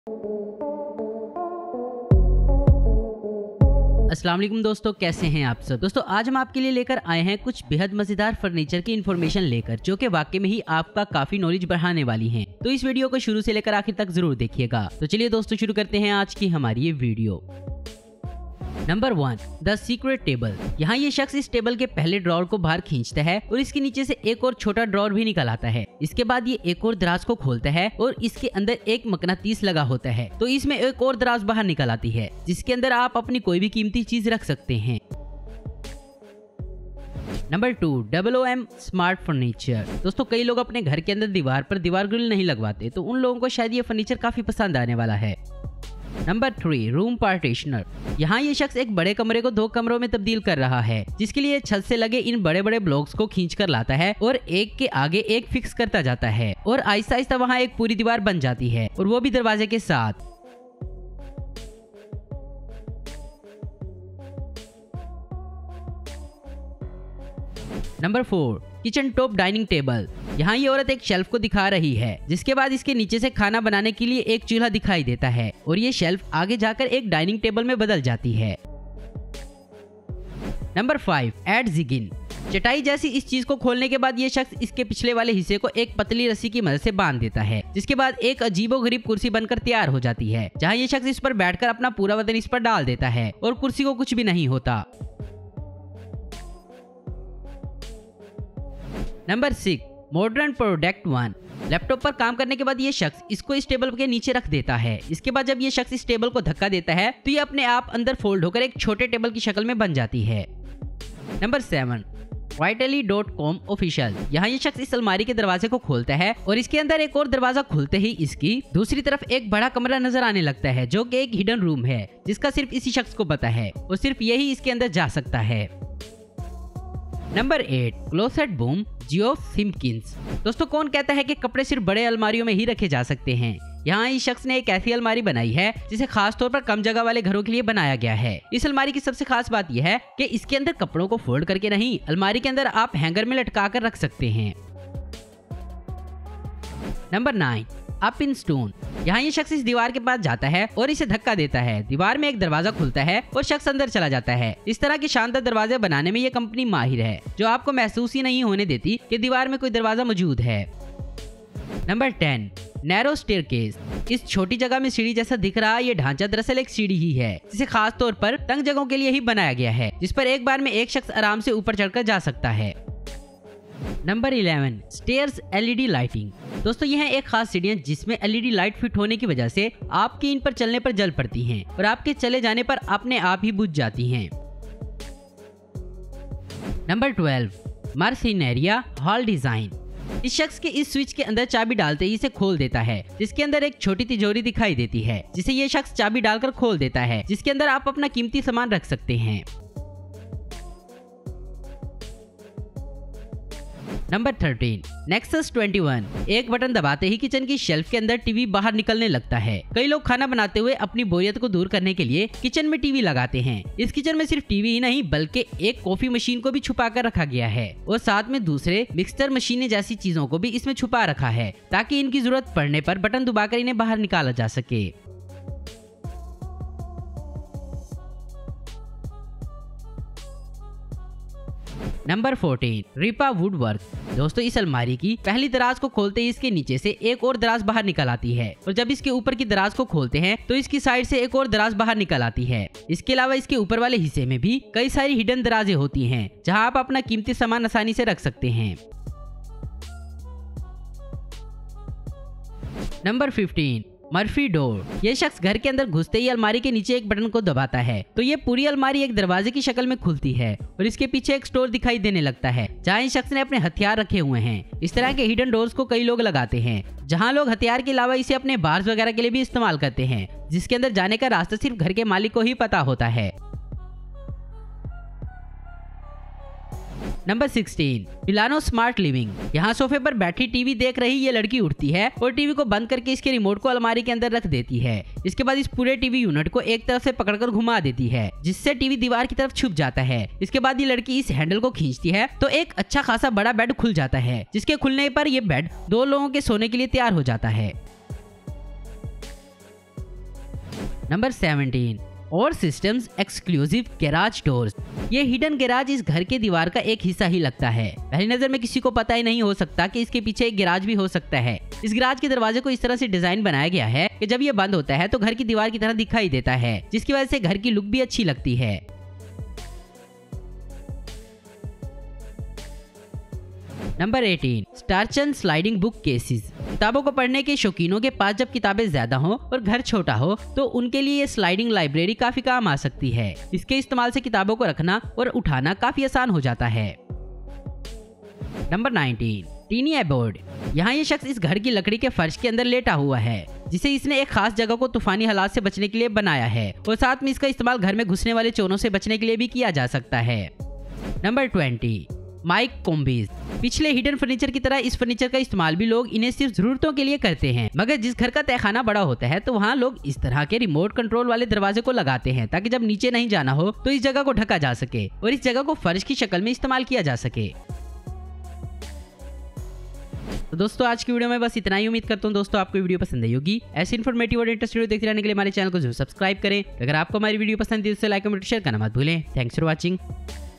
अस्सलाम वालेकुम दोस्तों, कैसे हैं आप सब। दोस्तों आज हम आपके लिए लेकर आए हैं कुछ बेहद मजेदार फर्नीचर की इन्फॉर्मेशन लेकर, जो कि वाकई में ही आपका काफी नॉलेज बढ़ाने वाली हैं। तो इस वीडियो को शुरू से लेकर आखिर तक जरूर देखिएगा। तो चलिए दोस्तों शुरू करते हैं आज की हमारी ये वीडियो। Number 1, the secret table. यहाँ ये शख्स इस टेबल के पहले ड्रॉर को बाहर खींचता है और इसके नीचे से एक और छोटा ड्रॉर भी निकल आता है। इसके बाद ये एक और दराज को खोलता है और इसके अंदर एक मकनातीस लगा होता है, तो इसमें एक और दराज बाहर निकल आती है, जिसके अंदर आप अपनी कोई भी कीमती चीज रख सकते हैं। Number 2, OOM smart furniture. दोस्तों कई लोग अपने घर के अंदर दीवार पर दीवार ग्रिल नहीं लगवाते, तो उन लोगों को शायद ये फर्नीचर काफी पसंद आने वाला है। Number 3, room partitioner. यहाँ ये शख्स एक बड़े कमरे को 2 कमरों में तब्दील कर रहा है, जिसके लिए छत से लगे इन बड़े बड़े ब्लॉक्स को खींच कर लाता है और एक के आगे एक फिक्स करता जाता है और आहिस्ता आहिस्ता वहाँ एक पूरी दीवार बन जाती है, और वो भी दरवाजे के साथ। Number 4, kitchen top dining table. यहाँ ये औरत एक शेल्फ को दिखा रही है, जिसके बाद इसके नीचे से खाना बनाने के लिए एक चूल्हा दिखाई देता है और ये शेल्फ आगे जाकर एक डाइनिंग टेबल में बदल जाती है। नंबर 5, एड जिगिन। चटाई जैसी इस चीज को खोलने के बाद ये शख्स इसके पिछले वाले हिस्से को एक पतली रस्सी की मदद से बांध देता है, जिसके बाद एक अजीबोगरीब कुर्सी बनकर तैयार हो जाती है, जहाँ ये शख्स इस पर बैठकर अपना पूरा वजन इस पर डाल देता है और कुर्सी को कुछ भी नहीं होता। Number 6, modern product 1। लैपटॉप पर काम करने के बाद ये शख्स इसको इस टेबल के नीचे रख देता है। इसके बाद जब ये शख्स इस टेबल को धक्का देता है तो ये अपने आप अंदर फोल्ड होकर एक छोटे टेबल की शक्ल में बन जाती है। Number 7, Vitally.com official. यहाँ ये शख्स इस अलमारी के दरवाजे को खोलता है और इसके अंदर एक और दरवाजा खुलते ही इसकी दूसरी तरफ एक बड़ा कमरा नजर आने लगता है, जो कि एक हिडन रूम है, जिसका सिर्फ इसी शख्स को पता है और सिर्फ यही इसके अंदर जा सकता है। नंबर 8, क्लोसेट बूम जियो सिम्किंस। दोस्तों कौन कहता है कि कपड़े सिर्फ बड़े अलमारियों में ही रखे जा सकते हैं। यहाँ इस शख्स ने एक ऐसी अलमारी बनाई है जिसे खास तौर पर कम जगह वाले घरों के लिए बनाया गया है। इस अलमारी की सबसे खास बात यह है कि इसके अंदर कपड़ों को फोल्ड करके नहीं, अलमारी के अंदर आप हैंगर में लटका कर रख सकते हैं। Number 9, up in stone. यहाँ ये शख्स इस दीवार के पास जाता है और इसे धक्का देता है। दीवार में एक दरवाजा खुलता है और शख्स अंदर चला जाता है। इस तरह के शानदार दरवाजे बनाने में ये कंपनी माहिर है, जो आपको महसूस ही नहीं होने देती कि दीवार में कोई दरवाजा मौजूद है। Number 10, narrow staircase. इस छोटी जगह में सीढ़ी जैसा दिख रहा ये ढांचा दरअसल एक सीढ़ी ही है, जिसे खास तौर पर तंग जगहों के लिए ही बनाया गया है, जिस पर एक बार में एक शख्स आराम से ऊपर चढ़कर जा सकता है। Number 11, stairs LED lighting. दोस्तों यह एक खास सीढ़ी है जिसमें LED लाइट फिट होने की वजह से आपकी इन पर चलने पर जल पड़ती हैं और आपके चले जाने पर अपने आप ही बुझ जाती हैं। नंबर 12, मर्सिनेरिया हॉल डिजाइन। इस शख्स के इस स्विच के अंदर चाबी डालते ही इसे खोल देता है, जिसके अंदर एक छोटी तिजोरी दिखाई देती है, जिसे ये शख्स चाबी डालकर खोल देता है, जिसके अंदर आप अपना कीमती सामान रख सकते हैं। Number 13, Nexus 21। एक बटन दबाते ही किचन की शेल्फ के अंदर टीवी बाहर निकलने लगता है। कई लोग खाना बनाते हुए अपनी बोरियत को दूर करने के लिए किचन में टीवी लगाते हैं। इस किचन में सिर्फ टीवी ही नहीं बल्कि एक कॉफी मशीन को भी छुपा कर रखा गया है और साथ में दूसरे मिक्सर मशीनें जैसी चीजों को भी इसमें छुपा रखा है, ताकि इनकी जरूरत पड़ने पर बटन दबाकर इन्हें बाहर निकाला जा सके। नंबर 14, रिपा वुडवर्क। दोस्तों इस अलमारी की पहली दराज को खोलते ही इसके नीचे से एक और दराज बाहर निकल आती है और जब इसके ऊपर की दराज को खोलते हैं तो इसकी साइड से एक और दराज बाहर निकल आती है। इसके अलावा इसके ऊपर वाले हिस्से में भी कई सारी हिडन दराजें होती हैं, जहां आप अपना कीमती सामान आसानी से रख सकते हैं। Number 15, Murphy door. ये शख्स घर के अंदर घुसते ही अलमारी के नीचे एक बटन को दबाता है तो ये पूरी अलमारी एक दरवाजे की शक्ल में खुलती है और इसके पीछे एक स्टोर दिखाई देने लगता है, जहाँ इस शख्स ने अपने हथियार रखे हुए हैं। इस तरह के हिडन डोर्स को कई लोग लगाते हैं, जहाँ लोग हथियार के अलावा इसे अपने बार्स वगैरह के लिए भी इस्तेमाल करते हैं, जिसके अंदर जाने का रास्ता सिर्फ घर के मालिक को ही पता होता है। नंबर 16, पिलानो स्मार्ट लिविंग। यहाँ सोफे पर बैठी टीवी देख रही ये लड़की उठती है और टीवी को बंद करके इसके रिमोट को अलमारी के अंदर रख देती है। इसके बाद इस पूरे टीवी यूनिट को एक तरफ से पकड़कर घुमा देती है, जिससे टीवी दीवार की तरफ छुप जाता है। इसके बाद ये लड़की इस हैंडल को खींचती है तो एक अच्छा खासा बड़ा बेड खुल जाता है, जिसके खुलने पर यह बेड 2 लोगों के सोने के लिए तैयार हो जाता है। नंबर 17 और सिस्टम्स एक्सक्लूसिव गैराज डोर्स। ये हिडन गैराज इस घर के दीवार का एक हिस्सा ही लगता है। पहली नजर में किसी को पता ही नहीं हो सकता कि इसके पीछे एक गैराज भी हो सकता है। इस गैराज के दरवाजे को इस तरह से डिजाइन बनाया गया है कि जब ये बंद होता है तो घर की दीवार की तरह दिखाई देता है, जिसकी वजह से घर की लुक भी अच्छी लगती है। नंबर 18 स्टार्चन स्लाइडिंग बुक केसेस। किताबों को पढ़ने के शौकीनों के पास जब किताबें ज्यादा हो और घर छोटा हो तो उनके लिए ये स्लाइडिंग लाइब्रेरी काफी काम आ सकती है। इसके इस्तेमाल से किताबों को रखना और उठाना काफी आसान हो जाता है। Number 19 tiny abode. यहाँ ये शख्स इस घर की लकड़ी के फर्श के अंदर लेटा हुआ है, जिसे इसने एक खास जगह को तूफानी हालात से बचने के लिए बनाया है और साथ में इसका इस्तेमाल घर में घुसने वाले चोरों से बचने के लिए भी किया जा सकता है। नंबर 20 माइक कोम्बीज। पिछले हिडन फर्नीचर की तरह इस फर्नीचर का इस्तेमाल भी लोग इन्हें सिर्फ जरूरतों के लिए करते हैं, मगर जिस घर का तहखाना बड़ा होता है तो वहाँ लोग इस तरह के रिमोट कंट्रोल वाले दरवाजे को लगाते हैं ताकि जब नीचे नहीं जाना हो तो इस जगह को ढका जा सके और इस जगह को फर्श की शक्ल में इस्तेमाल किया जा सके। तो दोस्तों आज की वीडियो में बस इतना ही। उम्मीद करता हूँ दोस्तों आपको वीडियो पसंद आई होगी। ऐसी इन्फॉर्मेटिव और इंटरेस्टिंग वीडियो देखते रहने के लिए हमारे चैनल को जरूर सब्सक्राइब करें। अगर आपको हमारी वीडियो पसंद है तो लाइक कमेंट शेयर करना मत भूलें। Thanks for watching.